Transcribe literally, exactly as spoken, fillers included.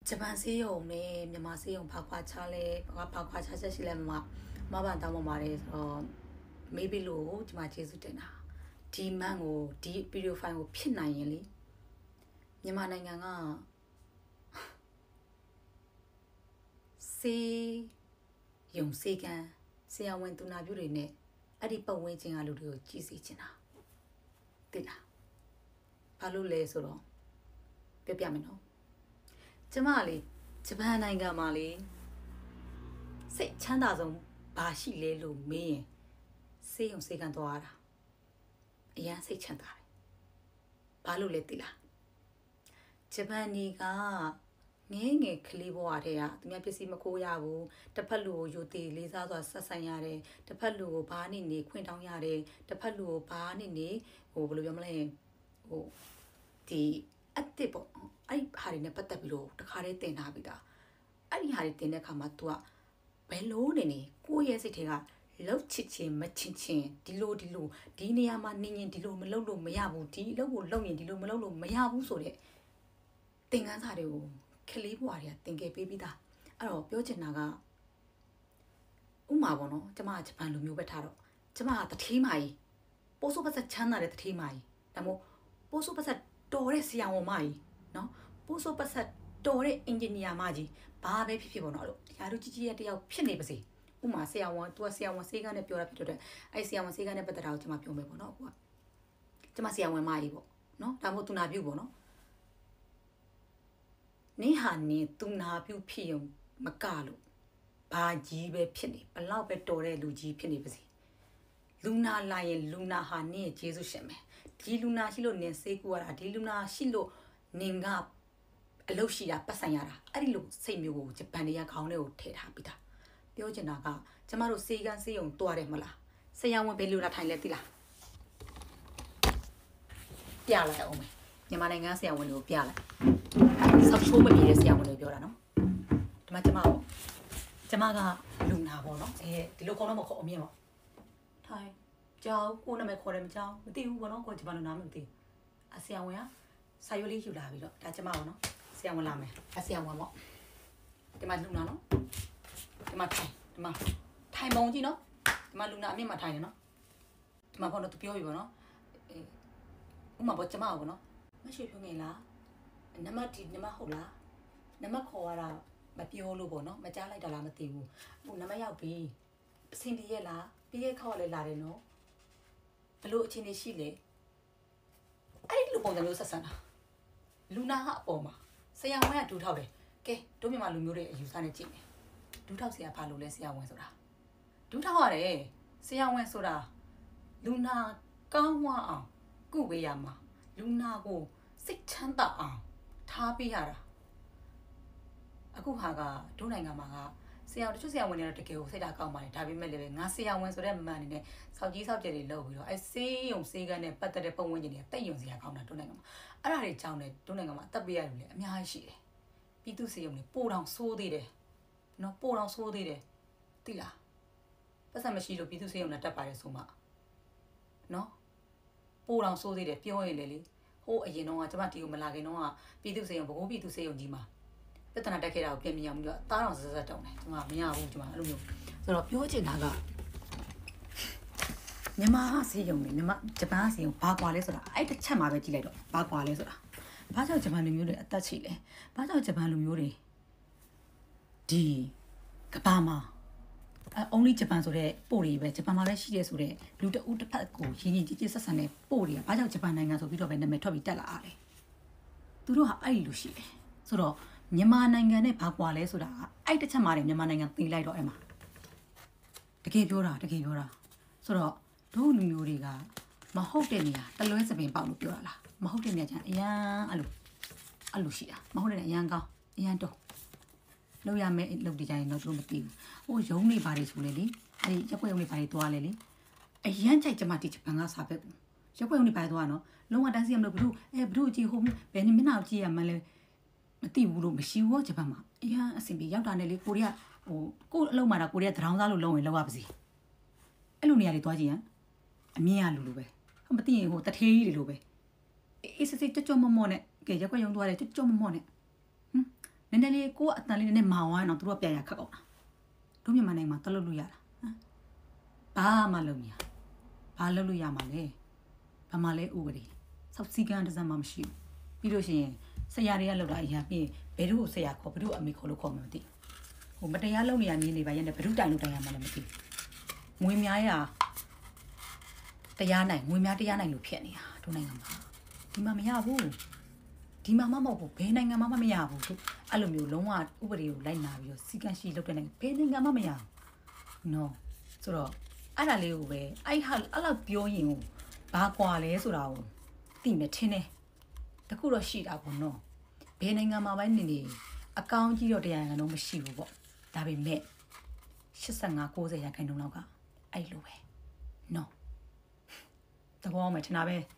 ဂျပန်ဆေးရုံနဲ့မြန်မာဆေးရုံဘာကွာခြားလဲဘာဘာကွာခြားချက်ရှိလဲမမဘာတောင်းပန်ပါတယ်ဆိုတော့ maybe လို့ဒီမှာကျေးဇူးတင်တာဒီမန်ကိုဒီ video file ကိုဖြစ်နိုင်ရင်လေမြန်မာနိုင်ငံကဆေးရုံဆေးကန်ဆရာဝန်သူနာပြုတွေနဲ့အဲ့ဒီပတ်ဝန်းကျင်ကလူတွေကိုကြည့်စီချင်တာသိလားဘာလို့လဲဆိုတော့ပြပြမယ်နော်ကျမလေဂျပန်နိုင်ငံမှာလေစိတ်ချမ်းသာဆုံးဘာရှိလဲလို့မေးရင်ဆေးရုံဆေးကန်သွားတာအရန်စိတ်ချမ်းသာတယ်ဘာလို့လဲသိလားဂျပန်နေကငဲငယ်ကလေးဘဝတည်းကသူများပစ္စည်းမခိုးရဘူးတစ်ဖက်လူကိုယူတည်လေးစားစွာဆက်ဆံရတယ်တစ်ဖက်လူကိုဘာနဲ့နေခွင့်တောင်းရတယ်တစ်ဖက်လူကိုဘာနဲ့နေဟိုဘယ်လိုပြောမလဲဟိုဒီအစ်စ်ပေါ့အဲ့ဒီဟာတွေနဲ့ပတ်သက်ပြီးတော့တခါတည်းတင်ထားပြီးသားအဲ့ဒီဟာတွေတင်တဲ့အခါမှာ तू ကဘယ်လိုနေနေကိုယ့်ရဲ့စိတ်ထဲကလှုပ်ချစ်ချင်းမချစ်ချင်းဒီလိုဒီလိုဒီနေရာမှာနေရင်ဒီလိုမလုပ်လို့မရဘူးဒီအလုပ်ကိုလုပ်ရင်ဒီလိုမလုပ်လို့မရဘူးဆိုတဲ့သင်ခန်းစာတွေကိုခလေးဘွားတွေကသင်ခဲ့ပေးပြီးသားအဲ့တော့ပြောချင်တာကဥမာပေါ့နော်ကျမကဂျပန်လူမျိုးပဲထားတော့ကျမကတထေးမကြီးပိုးစိုးပတ်ဆက်ချမ်းသာတဲ့တထေးမကြီးဒါမို့ပိုးစိုးပတ်ဆက်တော်တဲ့ဆရာဝန်မကြီးနော်ပိုးစိုးပတ်ဆက်တော်တဲ့အင်ဂျင်နီယာမကြီးဘာပဲဖြစ်ဖြစ်ပေါ့နော်အဲ့လိုရာထူးကြီးကြီးရဲ့တယောက်ဖြစ်နေပါစေဥမာဆရာဝန် तू ကဆရာဝန်ဆေးကန်းနဲ့ပြောတာဖြစ်တော့အဲ့ဆရာဝန်ဆေးကန်းနဲ့ပတ်သက်တာကိုကျမပြောမယ်ပေါ့နော်အခုကကျမဆရာဝန်မကြီးပေါ့နော်ဒါမို့သူနာပြုပေါ့နော်နေဟာနေသူနာပြုဖြစ်ရုံမကလို့ဘာကြီးပဲဖြစ်နေဘလောက်ပဲတော်တဲ့လူကြီးဖြစ်နေပါစေလူနာလာရင်လူနာဟာနင့်ရဲ့ကျေးဇူးရှင်မယ်ဒီလူနာရှိလို့နင်ဆေးကူရတာဒီလူနာရှိလို့နင်ကအလုပ်ရှိတာပတ်ဆိုင်ရတာအဲ့ဒီလိုစိတ်မျိုးကိုဂျပန်တွေကခေါင်းထဲကိုထည့်ထားပြီးသားပြောချင်တာကကျမတို့ဆေးကန်းဆေးရုံတွားတယ်မလားဆရာဝန်ဘယ်လိုလာထိုင်လဲသိလားပြလိုက်အောင်မယ်မြန်မာနိုင်ငံဆရာဝန်တွေကိုပြလိုက်ဆောက်ချိုးမပြေတဲ့ဆရာဝန်တွေပြောတာနော်ဒီမှာကျမပေါ့ကျမကလူနာပေါ့နော်အဲဒီလိုခေါင်းတော့မခေါ်အမြင်ပေါ့ထိုင်ကြောက်ကိုနာမည်ခေါ်တယ်မကြောက်မသိဘူးပေါ့နော်ကိုဂျပန်လူနာမသိဘူးအဆရာဝန်ကစာရွက်လေးယူလာပြီးတော့ဒါကျမပေါ့နော်ဆရာဝန်လာမယ်အဆရာဝန်ပေါ့ဒီမှာလူနာနော်ဒီမှာထိုင်ဒီမှာထိုင်ပုံကြည့်နော်ဒီမှာလူနာအမြင့်မှာထိုင်နေနော်ဒီမှာပေါ့နော်သူပြောပြီပေါ့နော်အေးဥမာပေါ့ကျမပေါ့နော်မရှိဖြုံးငယ်လားနမတီနမဟုတ်လားနမခေါ်ရတာမပြောလို့ပေါ့နော်မကြားလိုက်တာလားမသိဘူးဟိုနမရောက်ပြီအဆင်ပြေရဲ့လားပြေးရဲ့ခေါက်လည်းလာတယ်နော်ဘလို့အချင်းနေရှိလေအဲ့ဒီလိုပုံစံမျိုးဆက်ဆံတာလူနာကအပေါ်မှာဆရာဝန်ကဒူထောက်တယ်ကဲတို့မြန်မာလူမျိုးတွေအယူဆနဲ့ကြည့်မယ်ဒူထောက်ဆရာဘာလို့လဲဆရာဝန်ဆိုတာဒူထောက်ရတယ်ဆရာဝန်ဆိုတာလူနာကောင်းဝအောင်ကုပေးရမှာလူနာကိုစိတ်ချမ်းသာအောင်ထားပေးရတာအခုဟာကတို့နိုင်ငံမှာကဆရာတချို့ဆရာဝန်တွေတော့တကယ်ကိုစိတ်ဓာတ်ကောင်းပါတယ်ဒါပေမဲ့လည်းငါဆရာဝန်ဆိုတဲ့မန်နေနဲ့စောက်ကြီးစောက်ကျယ်တွေလုပ်ပြီးတော့အဲဆေးရုံဆေးကန်းနဲ့ပတ်သက်တဲ့ပုံဝင်ကြီးတွေတက်ယုံစရာကောင်းတာတို့နိုင်ငံမှာအဲ့ဒါတွေကြောင့်လည်းတို့နိုင်ငံမှာအသက်ပေးရလို့လည်းအများကြီးရှိတယ်ပြည်သူဆေးရုံတွေပို့တောင်ဆိုးသေးတယ်နော်ပို့တောင်ဆိုးသေးတယ်သိလားပတ်စံမရှိလို့ပြည်သူဆေးရုံနဲ့တက်ပါတယ်ဆိုမှနော်ပို့တောင်ဆိုးသေးတယ်ပြောရင်လေလေဟိုအရင်တော့ကကျမတီကိုမလာခင်တော့ကပြည်သူဆေးရုံဘကိုးပြည်သူဆေးရုံကြီးမှာပြဿနာတက်ခဲ့တာကိုပြင်မြင်အောင်ပြီးတော့တားတော်ဆက်ဆက်တုံးတယ်ကျမမရဘူးကျမအဲ့လိုမျိုးဆိုတော့ပြောချင်တာကမြန်မာဆေးရုံနဲ့မြန်မာဂျပန်ဆေးရုံဘာကွာလဲဆိုတာအဲ့တစ်ချက်မှာပဲကြည့်လိုက်တော့ဘာကွာလဲဆိုတာဘာကြောင့်ဂျပန်လူမျိုးတွေအသက်ချီလဲဘာကြောင့်ဂျပန်လူမျိုးတွေဒီကဘာမှာအ only ဂျပန်ဆိုတဲ့ပို့တွေပဲဂျပန်မှာပဲရှိတယ်ဆိုတဲ့လူတအုပ်တစ်ဖက်ကိုရင်းရင်းကြည်ကြည်ဆက်ဆံတဲ့ပို့တွေကဘာကြောင့်ဂျပန်နိုင်ငံဆိုပြီးတော့ပဲနာမည်ထွက်ပြီးတက်လာတာလဲသူတို့ဟာအဲ့ဒီလိုရှိတယ်ဆိုတော့မြန်မာနိုင်ငံနဲ့ဘာကွာလဲဆိုတာအဲ့တစ်ချက်မှာမြန်မာနိုင်ငံသိလိုက်တော့အဲ့မှာတကယ်ပြောတာတကယ်ပြောတာဆိုတော့တို့လူမျိုးတွေကမဟုတ်တဲ့နေရာတလွဲစပင်ပေါက်လို့ပြောတာလားမဟုတ်တဲ့နေရာကျအရန်အဲ့လိုအဲ့လိုရှိတာမဟုတ်တဲ့နေရာအရန်ကောင်းအရန်တော့လောက်ရမယ်လောက်ဒီကြရင်တော့တို့မသိဘူးဟိုရုံးနေပါလေဆိုလေလေအဲ့ဒီရက်ွက်ရုံးနေပါလေသွားလေလေအရန်ကြိုက်ကြမှာတီဂျပန်ကစာပဲရက်ွက်ရုံးနေပါသွားနော်လုံးဝတန်းစီရမလို့ဘလို့အဲဘလို့ကြည့်ဟိုဘယ်နေမျက်နှာကြည့်ရမှလဲမသိဘူးလို့မရှိဘူးဂျပန်မှာအရန်အဆင်ပြေရောက်တာနဲ့လေကိုရီးယားဟိုကိုအလုံးမှာတာကိုရီးယားတရောင်းစားလို့လုံးဝင်လောက်ရပါစေအဲ့လိုနေရာတွေသွားကြည့်ရန်အမြင်ရလူလိုပဲမသိရင်ဟိုတထေးကြီးတွေလိုပဲအေးစစ်စစ်ကြွကြွမော့မော့နဲ့ကဲရက်ွက်ရုံသွားတယ်ကြွကြွမော့မော့နဲ့ဟမ်နည်းနည်းလေးကိုကအတန်လေးနဲ့မောင်သွားရင်တော့သူတို့ကပြန်ရခက်ကောင်းတာတို့မြန်မာနိုင်ငံမှာတလုပ်လို့ရတာဘာမှလုပ်မရဘာလုပ်လို့ရမှာလဲဘာမှလဲဥပဒေစောက်စည်းကမ်းတစ်စက်မှမရှိဘူးပြီးလို့ရှိရင်ဆရာတွေကလောက်တာအရာပြီးဘယ်သူ့ကိုဆရာခေါ်ဘယ်သူ့အမေခေါ်လို့ခေါ်မှမသိဟိုမတရားလုပ်နေရနေနေပါရဲ့နဲ့ဘယ်သူတိုင်လို့တိုင်ရမှလည်းမသိငွေများရတရားနိုင်ငွေများတရားနိုင်လို့ဖြစ်နေတာတို့နိုင်ငံမှာဒီမှာမရဘူးဒီမှာမမဟုတ်ဘူးဘယ်နိုင်ငံမှမရဘူးသူအဲ့လိုမျိုးလုံးဝဥပဒေကိုလိုက်နာပြီးတော့စီကံရှိလုပ်တဲ့နိုင်ငံဘယ်နိုင်ငံမှမရဘူးနော်ဆိုတော့အဲ့ဒါလေးကိုပဲအဲ့ဟာအဲ့လောက်ပြောရင်ကိုဘာကွာလဲဆိုတာကိုသိမယ်ထင်တယ်တခုတော့ရှိတာပေါ့နော်ဘယ်နိုင်ငံမှာပဲနေနေအကောင့်ကြီးတော့တရားနိုင်ငံတော့မရှိဘူးပေါ့ဒါပေမဲ့eighty-five ninetyရာခိုင်နှုန်းလောက်ကအဲ့လိုပဲနော်သဘောမှထင်တာပဲ